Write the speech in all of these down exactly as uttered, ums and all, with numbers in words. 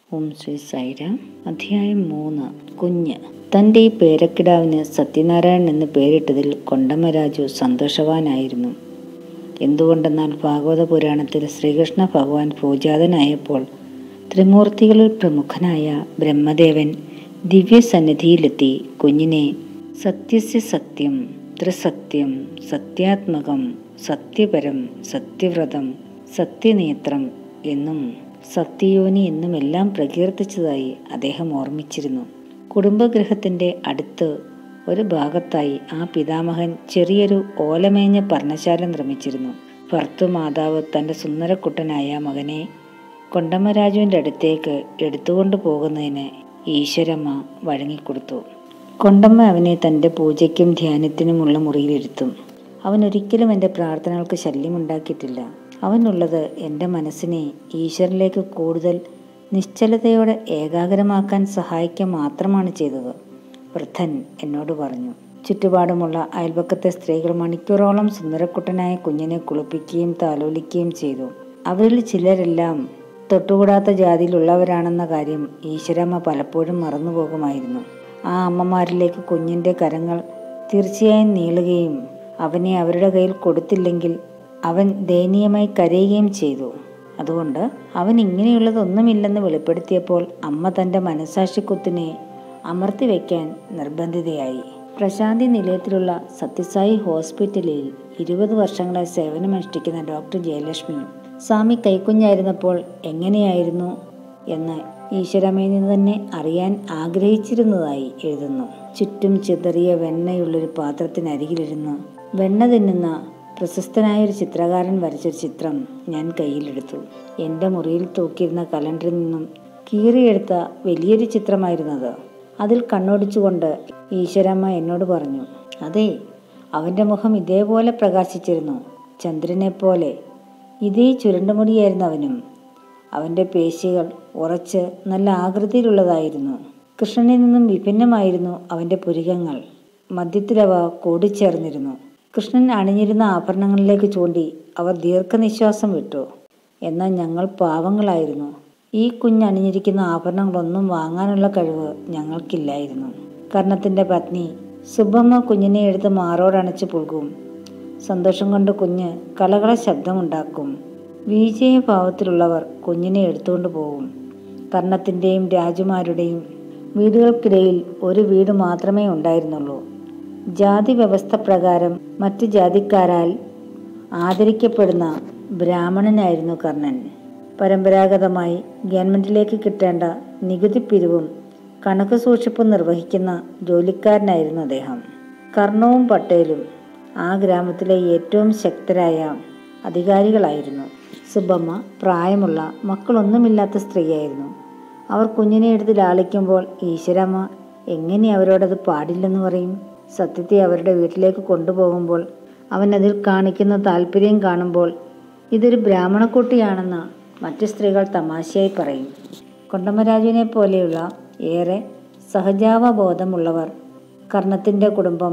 ഓം ശ്രീ സായിരാം. അധ്യായം മൂന്ന്. കുഞ്ഞ്. തൻ്റെ ഈ പേരക്കിടാവിന് സത്യനാരായണൻ എന്ന് പേരിട്ടതിൽ കൊണ്ടമ്മരാജു സന്തോഷവാനായിരുന്നു. എന്തുകൊണ്ടെന്നാൽ ഭാഗവത പുരാണത്തിൽ ശ്രീകൃഷ്ണ ഭഗവാൻ പൂജാതനായപ്പോൾ ത്രിമൂർത്തികളിൽ പ്രമുഖനായ ബ്രഹ്മദേവൻ ദിവ്യസന്നിധിയിലെത്തി കുഞ്ഞിനെ സത്യസ്യ സത്യം, ത്രിസത്യം, സത്യാത്മകം, സത്യപരം, സത്യവ്രതം, സത്യനേത്രം എന്നും സത്യയോനി എന്നുമെല്ലാം പ്രകീർത്തിച്ചതായി അദ്ദേഹം ഓർമ്മിച്ചിരുന്നു. കുടുംബഗൃഹത്തിൻ്റെ അടുത്ത് ഒരു ഭാഗത്തായി ആ പിതാമഹൻ ചെറിയൊരു ഓലമേഞ്ഞ പർണശാല നിർമ്മിച്ചിരുന്നു. ഭർത്തുമാതാവ് തൻ്റെ സുന്ദരക്കുട്ടനായ മകനെ കൊണ്ടമ്മരാജുവിൻ്റെ അടുത്തേക്ക് എടുത്തുകൊണ്ടു പോകുന്നതിന് ഈശ്വരമ്മ വഴങ്ങിക്കൊടുത്തു. കൊണ്ടമ്മ അവനെ തൻ്റെ പൂജയ്ക്കും ധ്യാനത്തിനുമുള്ള മുറിയിലിരുത്തും. അവൻ ഒരിക്കലും എൻ്റെ പ്രാർത്ഥനകൾക്ക് ശല്യമുണ്ടാക്കിയിട്ടില്ല. അവനുള്ളത് എൻ്റെ മനസ്സിനെ ഈശ്വരനിലേക്ക് കൂടുതൽ നിശ്ചലതയോടെ ഏകാഗ്രമാക്കാൻ സഹായിക്കുക മാത്രമാണ് ചെയ്തത്, വൃദ്ധൻ എന്നോട് പറഞ്ഞു. ചുറ്റുപാടുമുള്ള അയൽപക്കത്തെ സ്ത്രീകൾ മണിക്കൂറോളം സുന്ദരക്കുട്ടനായ കുഞ്ഞിനെ കുളിപ്പിക്കുകയും താലോലിക്കുകയും ചെയ്തു. അവരിൽ ചിലരെല്ലാം തൊട്ടുകൂടാത്ത ജാതിയിലുള്ളവരാണെന്ന കാര്യം ഈശ്വരമ്മ പലപ്പോഴും മറന്നുപോകുമായിരുന്നു. ആ അമ്മമാരിലേക്ക് കുഞ്ഞിൻ്റെ കരങ്ങൾ തീർച്ചയായും നീളുകയും അവനെ അവരുടെ കയ്യിൽ കൊടുത്തില്ലെങ്കിൽ അവൻ ദയനീയമായി കരയുകയും ചെയ്തു. അതുകൊണ്ട് അവൻ ഇങ്ങനെയുള്ളതൊന്നുമില്ലെന്ന് വെളിപ്പെടുത്തിയപ്പോൾ അമ്മ തൻ്റെ മനസാക്ഷിക്കുത്തിനെ അമർത്തി വയ്ക്കാൻ നിർബന്ധിതയായി. പ്രശാന്തി നിലയത്തിലുള്ള സത്യസായി ഹോസ്പിറ്റലിൽ ഇരുപത് വർഷങ്ങളായി സേവനമനുഷ്ഠിക്കുന്ന ഡോക്ടർ ജയലക്ഷ്മി സ്വാമി കൈക്കുഞ്ഞായിരുന്നപ്പോൾ എങ്ങനെയായിരുന്നു എന്ന് ഈശ്വരമ്മയിൽ നിന്ന് തന്നെ അറിയാൻ ആഗ്രഹിച്ചിരുന്നതായി എഴുതുന്നു. ചുറ്റും ചിതറിയ വെണ്ണയുള്ളൊരു പാത്രത്തിനരികിലിരുന്ന് വെണ്ണ തിന്നുന്ന പ്രശസ്തനായൊരു ചിത്രകാരൻ വരച്ചൊരു ചിത്രം ഞാൻ കയ്യിലെടുത്തു. എൻ്റെ മുറിയിൽ തൂക്കിയിരുന്ന കലണ്ടറിൽ നിന്നും കീറിയെടുത്ത വലിയൊരു ചിത്രമായിരുന്നത്. അതിൽ കണ്ണോടിച്ചുകൊണ്ട് ഈശ്വരമ്മ എന്നോട് പറഞ്ഞു, അതെ, അവൻ്റെ മുഖം ഇതേപോലെ പ്രകാശിച്ചിരുന്നു, ചന്ദ്രനെ പോലെ. ഇതേ ചുരുണ്ടുമുടിയായിരുന്നു അവനും. അവൻ്റെ പേശികൾ ഉറച്ച് നല്ല ആകൃതിയിലുള്ളതായിരുന്നു. കൃഷ്ണനിൽ നിന്നും വിഭിന്നമായിരുന്നു അവൻ്റെ പുരികങ്ങൾ. മധ്യത്തിലവ കൂടിച്ചേർന്നിരുന്നു. കൃഷ്ണൻ അണിഞ്ഞിരുന്ന ആഭരണങ്ങളിലേക്ക് ചൂണ്ടി അവർ ദീർഘനിശ്വാസം വിട്ടു. എന്നാൽ ഞങ്ങൾ പാവങ്ങളായിരുന്നു. ഈ കുഞ്ഞ് അണിഞ്ഞിരിക്കുന്ന ആഭരണങ്ങളൊന്നും വാങ്ങാനുള്ള കഴിവ് ഞങ്ങൾക്കില്ലായിരുന്നു. കർണത്തിൻ്റെ പത്നി സുബ്ബമ്മ കുഞ്ഞിനെ എടുത്ത് മാറോടണച്ച് പുൽകും. സന്തോഷം കൊണ്ട് കുഞ്ഞ് കളകള ശബ്ദമുണ്ടാക്കും. വിജയഭാവത്തിലുള്ളവർ കുഞ്ഞിനെ എടുത്തുകൊണ്ട് പോകും. കർണത്തിൻ്റെയും രാജുമാരുടെയും വീടുകൾക്കിടയിൽ ഒരു വീട് മാത്രമേ ഉണ്ടായിരുന്നുള്ളൂ. ജാതി വ്യവസ്ഥ പ്രകാരം മറ്റ് ജാതിക്കാരാൽ ആദരിക്കപ്പെടുന്ന ബ്രാഹ്മണനായിരുന്നു കർണൻ. പരമ്പരാഗതമായി ഗവൺമെൻറ്റിലേക്ക് കിട്ടേണ്ട നികുതി പിരിവും കണക്ക് സൂക്ഷിപ്പും നിർവഹിക്കുന്ന ജോലിക്കാരനായിരുന്നു അദ്ദേഹം. കർണവും പട്ടേലും ആ ഗ്രാമത്തിലെ ഏറ്റവും ശക്തരായ അധികാരികളായിരുന്നു. സുബ്ബമ്മ പ്രായമുള്ള മക്കളൊന്നുമില്ലാത്ത സ്ത്രീയായിരുന്നു. അവർ കുഞ്ഞിനെ എടുത്ത് ലാളിക്കുമ്പോൾ ഈശ്വരമ്മ എങ്ങനെ അവരോടത് പാടില്ലെന്ന് പറയും? സത്യത്തെ അവരുടെ വീട്ടിലേക്ക് കൊണ്ടുപോകുമ്പോൾ അവൻ അതിൽ കാണിക്കുന്ന താല്പര്യം കാണുമ്പോൾ ഇതൊരു ബ്രാഹ്മണക്കുട്ടിയാണെന്ന് മറ്റു സ്ത്രീകൾ തമാശയായി പറയും. കൊണ്ടമ്മരാജുവിനെ പോലെയുള്ള ഏറെ സഹജാവബോധമുള്ളവർ കർണത്തിൻ്റെ കുടുംബം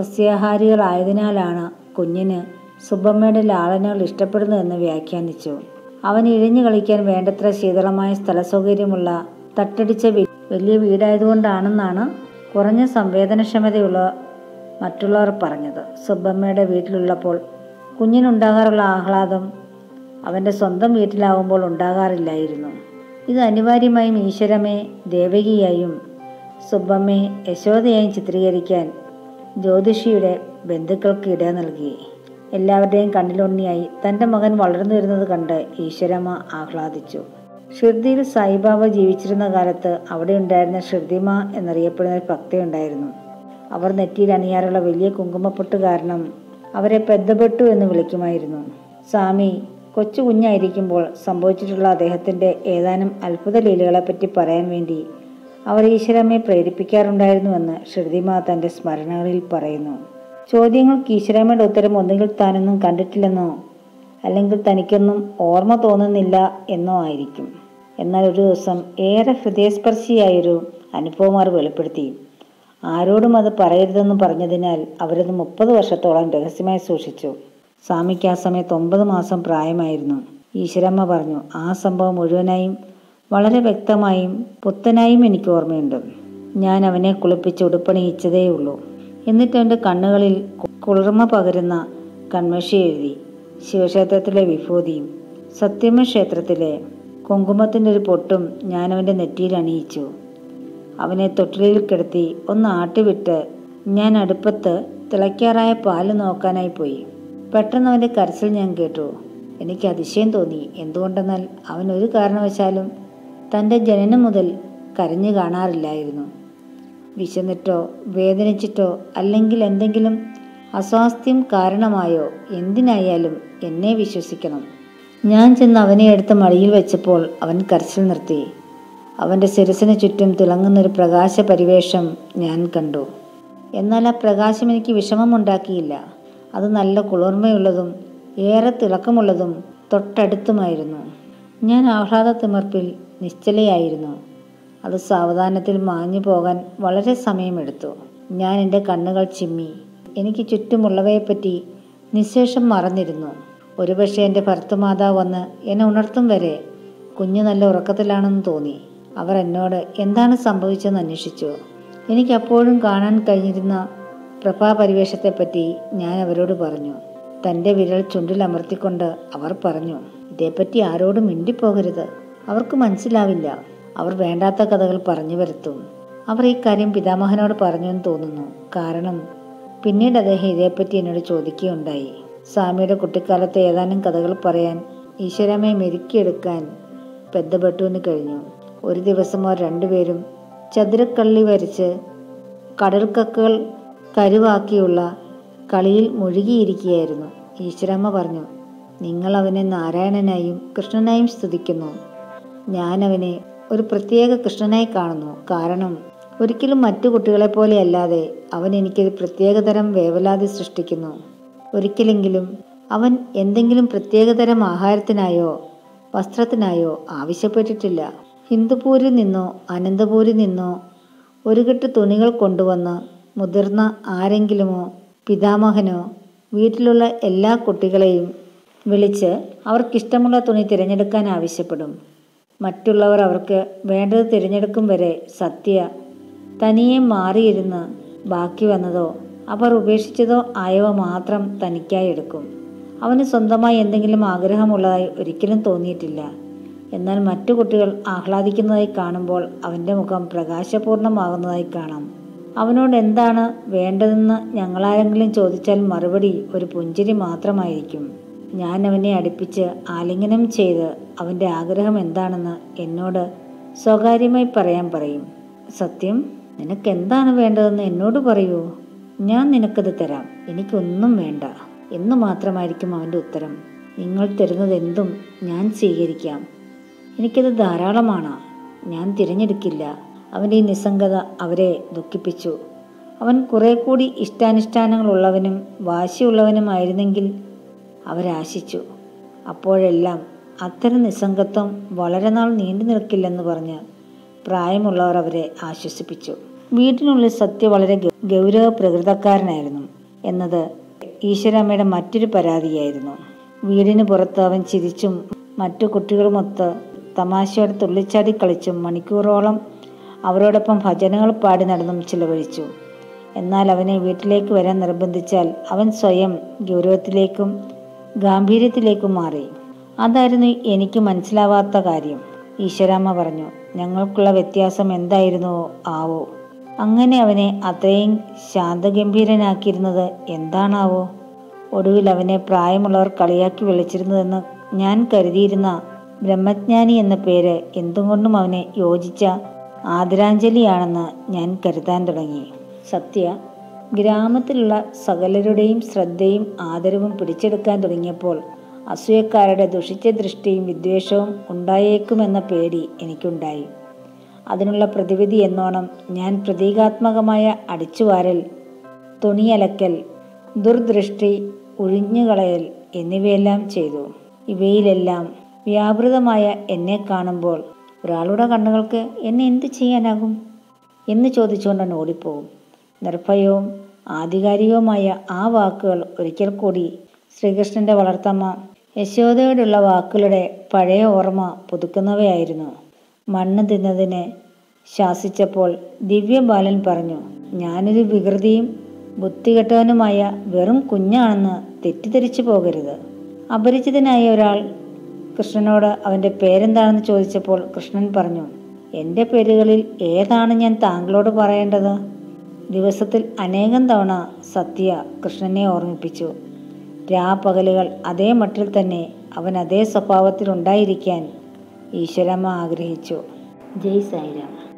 സസ്യാഹാരികളായതിനാലാണ് കുഞ്ഞിന് സുബ്ബമ്മയുടെ ലാളനകൾ ഇഷ്ടപ്പെടുന്നതെന്ന് വ്യാഖ്യാനിച്ചു. അവൻ ഇഴഞ്ഞു കളിക്കാൻ വേണ്ടത്ര ശീതളമായ സ്ഥലസൗകര്യമുള്ള തട്ടടിച്ച വലിയ വീടായതുകൊണ്ടാണെന്നാണ് കുറഞ്ഞ സംവേദനക്ഷമതയുള്ള മറ്റുള്ളവർ പറഞ്ഞത്. സുബ്ബമ്മയുടെ വീട്ടിലുള്ളപ്പോൾ കുഞ്ഞിനുണ്ടാകാറുള്ള ആഹ്ലാദം അവൻ്റെ സ്വന്തം വീട്ടിലാവുമ്പോൾ ഉണ്ടാകാറില്ലായിരുന്നു. ഇത് അനിവാര്യമായും ഈശ്വരമ്മയെ ദേവകിയായും സുബ്ബമ്മയെ യശോദയായും ചിത്രീകരിക്കാൻ ജ്യോതിഷിയുടെ ബന്ധുക്കൾക്ക് ഇട നൽകി. എല്ലാവരുടെയും കണ്ണിലുണ്ണിയായി തൻ്റെ മകൻ വളർന്നു വരുന്നത് കണ്ട് ഈശ്വരമ്മ ആഹ്ലാദിച്ചു. ഷിർദിയിൽ സായിബാബ ജീവിച്ചിരുന്ന കാലത്ത് അവിടെ ഉണ്ടായിരുന്ന ഷിർദിമ എന്നറിയപ്പെടുന്ന ഒരു ഭക്തയുണ്ടായിരുന്നു. അവർ നെറ്റിയിൽ അണിയാറുള്ള വലിയ കുങ്കുമപ്പൊട്ട് കാരണം അവരെ പെദ്ദപ്പെട്ടു എന്ന് വിളിക്കുമായിരുന്നു. സ്വാമി കൊച്ചു കുഞ്ഞായിരിക്കുമ്പോൾ സംഭവിച്ചിട്ടുള്ള അദ്ദേഹത്തിൻ്റെ ഏതാനും അത്ഭുത ലീലകളെപ്പറ്റി പറയാൻ വേണ്ടി അവർ ഈശ്വരമ്മയെ പ്രേരിപ്പിക്കാറുണ്ടായിരുന്നുവെന്ന് ഷിർദിമ തൻ്റെ സ്മരണകളിൽ പറയുന്നു. ചോദ്യങ്ങൾക്ക് ഈശ്വരമ്മയുടെ ഉത്തരം ഒന്നുകിൽ താനൊന്നും കണ്ടിട്ടില്ലെന്നോ അല്ലെങ്കിൽ തനിക്കൊന്നും ഓർമ്മ തോന്നുന്നില്ല എന്നോ ആയിരിക്കും. എന്നാൽ ഒരു ദിവസം ഏറെ ഹൃദയസ്പർശിയായൊരു അനുഭവം അവർ വെളിപ്പെടുത്തി. ആരോടും അത് പറയരുതെന്ന് പറഞ്ഞതിനാൽ അവരത് മുപ്പത് വർഷത്തോളം രഹസ്യമായി സൂക്ഷിച്ചു. സ്വാമിക്ക് ആ സമയത്ത് ഒമ്പത് മാസം പ്രായമായിരുന്നു. ഈശ്വരമ്മ പറഞ്ഞു, ആ സംഭവം മുഴുവനായും വളരെ വ്യക്തമായും പുത്തനായും എനിക്ക് ഓർമ്മയുണ്ട്. ഞാൻ അവനെ കുളിപ്പിച്ച് ഉടുപ്പണിയിച്ചതേയുള്ളൂ. എന്നിട്ട് അവൻ്റെ കണ്ണുകളിൽ കുളിർമ പകരുന്ന കൺമഷി എഴുതി. ശിവക്ഷേത്രത്തിലെ വിഭൂതിയും സത്യമ്മ ക്ഷേത്രത്തിലെ കുങ്കുമത്തിൻ്റെ ഒരു പൊട്ടും ഞാൻ അവൻ്റെ നെറ്റിയിൽ അണിയിച്ചു. അവനെ തൊട്ടിലിൽ കിടത്തി ഒന്ന് ആട്ടിവിട്ട് ഞാൻ അടുപ്പത്ത് തിളയ്ക്കാറായ പാല് നോക്കാനായി പോയി. പെട്ടെന്ന് അവൻ്റെ കരച്ചിൽ ഞാൻ കേട്ടു. എനിക്ക് അതിശയം തോന്നി. എന്തുകൊണ്ടെന്നാൽ അവൻ ഒരു കാരണവശാലും തൻ്റെ ജനനം മുതൽ കരഞ്ഞു കാണാറില്ലായിരുന്നു. വിശന്നിട്ടോ വേദനിച്ചിട്ടോ അല്ലെങ്കിൽ എന്തെങ്കിലും അസ്വാസ്ഥ്യം കാരണമായോ എന്തിനായാലും എന്നെ വിശ്വസിക്കണം. ഞാൻ ചെന്ന് അവനെ എടുത്ത് മടിയിൽ വെച്ചപ്പോൾ അവൻ കരച്ചിൽ നിർത്തി. അവൻ്റെ ശിരസിന് ചുറ്റും തിളങ്ങുന്നൊരു പ്രകാശ പരിവേഷം ഞാൻ കണ്ടു. എന്നാൽ ആ പ്രകാശം എനിക്ക് വിഷമമുണ്ടാക്കിയില്ല. അത് നല്ല കുളിർമയുള്ളതും ഏറെ തിളക്കമുള്ളതും തൊട്ടടുത്തുമായിരുന്നു. ഞാൻ ആഹ്ലാദ തിമിർപ്പിൽ നിശ്ചലയായിരുന്നു. അത് സാവധാനത്തിൽ മാഞ്ഞു പോകാൻ വളരെ സമയമെടുത്തു. ഞാൻ എൻ്റെ കണ്ണുകൾ ചിമ്മി. എനിക്ക് ചുറ്റുമുള്ളവയെപ്പറ്റി നിശേഷം മറന്നിരുന്നു. ഒരുപക്ഷെ എൻ്റെ ഭർത്തൃമാതാവ് വന്ന് എന്നെ ഉണർത്തും വരെ കുഞ്ഞു നല്ല ഉറക്കത്തിലാണെന്ന് തോന്നി. അവർ എന്നോട് എന്താണ് സംഭവിച്ചതെന്ന് അന്വേഷിച്ചു. എനിക്കപ്പോഴും കാണാൻ കഴിഞ്ഞിരുന്ന പ്രഭാപരിവേഷത്തെപ്പറ്റി ഞാൻ അവരോട് പറഞ്ഞു. തൻ്റെ വിരൽ ചുണ്ടിലമർത്തിക്കൊണ്ട് അവർ പറഞ്ഞു, ഇതേപ്പറ്റി ആരോടും മിണ്ടിപ്പോകരുത്. അവർക്ക് മനസ്സിലാവില്ല. അവർ വേണ്ടാത്ത കഥകൾ പറഞ്ഞു വരുത്തും. അവർ ഈ കാര്യം പിതാമഹനോട് പറഞ്ഞു എന്ന് തോന്നുന്നു. കാരണം പിന്നീട് അദ്ദേഹം ഇതേപ്പറ്റി എന്നോട് ചോദിക്കുകയുണ്ടായി. സ്വാമിയുടെ കുട്ടിക്കാലത്തെ ഏതാനും കഥകൾ പറയാൻ ഈശ്വരമ്മയെ മെരുക്കിയെടുക്കാൻ പെദ്ദബെട്ടുവിന് കഴിഞ്ഞു. ഒരു ദിവസം അവർ രണ്ടുപേരും ചതുരക്കള്ളി വരച്ച് കടൽക്കക്കകൾ കരുവാക്കിയുള്ള കളിയിൽ മുഴുകിയിരിക്കുകയായിരുന്നു. ഈശ്വരമ്മ പറഞ്ഞു, നിങ്ങൾ അവനെ നാരായണനായും കൃഷ്ണനായും സ്തുതിക്കുന്നു. ഞാൻ അവനെ ഒരു പ്രത്യേക കൃഷ്ണനായി കാണുന്നു. കാരണം ഒരിക്കലും മറ്റു കുട്ടികളെപ്പോലെ അല്ലാതെ അവൻ എനിക്കൊരു പ്രത്യേകതരം വേവലാതി സൃഷ്ടിക്കുന്നു. ഒരിക്കലെങ്കിലും അവൻ എന്തെങ്കിലും പ്രത്യേകതരം ആഹാരത്തിനായോ വസ്ത്രത്തിനായോ ആവശ്യപ്പെട്ടിട്ടില്ല. ഹിന്ദുപൂരിൽ നിന്നോ അനന്തപൂരിൽ നിന്നോ ഒരു കെട്ട് തുണികൾ കൊണ്ടുവന്ന് മുതിർന്ന ആരെങ്കിലുമോ പിതാമഹനോ വീട്ടിലുള്ള എല്ലാ കുട്ടികളെയും വിളിച്ച് അവർക്കിഷ്ടമുള്ള തുണി തിരഞ്ഞെടുക്കാൻ ആവശ്യപ്പെടും. മറ്റുള്ളവർ അവർക്ക് വേണ്ടത് തിരഞ്ഞെടുക്കും വരെ സത്യ തനിയെ മാറിയിരുന്ന് ബാക്കി വന്നതോ അവർ ഉപേക്ഷിച്ചതോ ആയവ മാത്രം തനിക്കായി എടുക്കും. അവന് സ്വന്തമായി എന്തെങ്കിലും ആഗ്രഹമുള്ളതായി ഒരിക്കലും തോന്നിയിട്ടില്ല. എന്നാൽ മറ്റു കുട്ടികൾ ആഹ്ലാദിക്കുന്നതായി കാണുമ്പോൾ അവൻ്റെ മുഖം പ്രകാശപൂർണമാകുന്നതായി കാണാം. അവനോട് എന്താണ് വേണ്ടതെന്ന് ഞങ്ങളാരെങ്കിലും ചോദിച്ചാൽ മറുപടി ഒരു പുഞ്ചിരി മാത്രമായിരിക്കും. ഞാൻ അവനെ അടുപ്പിച്ച് ആലിംഗനം ചെയ്ത് അവൻ്റെ ആഗ്രഹം എന്താണെന്ന് എന്നോട് സ്വകാര്യമായി പറയാൻ പറയും. സത്യം, നിനക്ക് എന്താണ് വേണ്ടതെന്ന് എന്നോട് പറയൂ, ഞാൻ നിനക്കത് തരാം. എനിക്കൊന്നും വേണ്ട എന്ന് മാത്രമായിരിക്കും അവൻ്റെ ഉത്തരം. നിങ്ങൾ തരുന്നതെന്തും ഞാൻ സ്വീകരിക്കാം. എനിക്കത് ധാരാളമാണ്. ഞാൻ തിരഞ്ഞെടുക്കില്ല. അവൻ്റെ ഈ നിസ്സംഗത അവരെ ദുഃഖിപ്പിച്ചു. അവൻ കുറെ കൂടി ഇഷ്ടാനിഷ്ടാനങ്ങളുള്ളവനും വാശിയുള്ളവനുമായിരുന്നെങ്കിൽ അവരാശിച്ചു. അപ്പോഴെല്ലാം അത്തരം നിസ്സംഗത്വം വളരെ നാൾ നീണ്ടു നിൽക്കില്ലെന്ന് പറഞ്ഞ് പ്രായമുള്ളവർ അവരെ ആശ്വസിപ്പിച്ചു. വീട്ടിനുള്ളിൽ സത്യ വളരെ ഗൗരവ പ്രകൃതക്കാരനായിരുന്നു എന്നത് ഈശ്വരമ്മയുടെ മറ്റൊരു പരാതിയായിരുന്നു. വീടിന് പുറത്ത് അവൻ ചിരിച്ചും മറ്റു കുട്ടികളുമൊത്ത് തമാശയോടെ തുള്ളിച്ചാടി കളിച്ചും മണിക്കൂറോളം അവരോടൊപ്പം ഭജനകൾ പാടി നടന്നും ചിലവഴിച്ചു. എന്നാൽ അവനെ വീട്ടിലേക്ക് വരാൻ നിർബന്ധിച്ചാൽ അവൻ സ്വയം ഗൗരവത്തിലേക്കും ഗാംഭീര്യത്തിലേക്കും മാറി. അതായിരുന്നു എനിക്ക് മനസ്സിലാവാത്ത കാര്യം. ഈശ്വരാമ്മ പറഞ്ഞു, ഞങ്ങൾക്കുള്ള വ്യത്യാസം എന്തായിരുന്നുവോ ആവോ, അങ്ങനെ അവനെ അത്രയും ശാന്തഗംഭീരനാക്കിയിരുന്നത് എന്താണാവോ. ഒടുവിൽ അവനെ പ്രായമുള്ളവർ കളിയാക്കി വിളിച്ചിരുന്നതെന്ന് ഞാൻ കരുതിയിരുന്ന ബ്രഹ്മജ്ഞാനി എന്ന പേര് എന്തുകൊണ്ടും അവനെ യോജിച്ച ആദരാഞ്ജലിയാണെന്ന് ഞാൻ കരുതാൻ തുടങ്ങി. സത്യ ഗ്രാമത്തിലുള്ള സകലരുടെയും ശ്രദ്ധയും ആദരവും പിടിച്ചെടുക്കാൻ തുടങ്ങിയപ്പോൾ അസൂയക്കാരുടെ ദുഷിച്ച ദൃഷ്ടിയും വിദ്വേഷവും ഉണ്ടായേക്കുമെന്ന പേടി എനിക്കുണ്ടായി. അതിനുള്ള പ്രതിവിധി എന്നോണം ഞാൻ പ്രതീകാത്മകമായ അടിച്ചുവാരൽ, തുണിയലക്കൽ, ദുർദൃഷ്ടി ഒഴിഞ്ഞുകളയൽ എന്നിവയെല്ലാം ചെയ്തു. ഇവയിലെല്ലാം വ്യാപൃതമായ എന്നെ കാണുമ്പോൾ ഒരാളുടെ കണ്ണുകൾക്ക് എന്നെ എന്ത് ചെയ്യാനാകും എന്ന് ചോദിച്ചുകൊണ്ടാണ് ഓടിപ്പോവും. നിർഭയവും ആധികാരികവുമായ ആ വാക്കുകൾ ഒരിക്കൽ കൂടി ശ്രീകൃഷ്ണൻ്റെ വളർത്തമ്മ യശോദയോടുള്ള വാക്കുകളുടെ പഴയ ഓർമ്മ പുതുക്കുന്നവയായിരുന്നു. മണ്ണ് തിന്നതിന് ശാസിച്ചപ്പോൾ ദിവ്യബാലൻ പറഞ്ഞു, ഞാനൊരു വികൃതിയും ബുദ്ധികെട്ടവനുമായ വെറും കുഞ്ഞാണെന്ന് തെറ്റിദ്ധരിച്ചു പോകരുത്. അപരിചിതനായ ഒരാൾ കൃഷ്ണനോട് അവൻ്റെ പേരെന്താണെന്ന് ചോദിച്ചപ്പോൾ കൃഷ്ണൻ പറഞ്ഞു, എൻ്റെ പേരുകളിൽ ഏതാണ് ഞാൻ താങ്കളോട് പറയേണ്ടത്? ദിവസത്തിൽ അനേകം തവണ സത്യ കൃഷ്ണനെ ഓർമ്മിപ്പിച്ചു. രാപ്പകലുകൾ അതേ മട്ടിൽ തന്നെ അവൻ അതേ സ്വഭാവത്തിൽ ഉണ്ടായിരിക്കാൻ ഈശ്വരമ്മ ആഗ്രഹിച്ചു. ജയ് സായിരാം.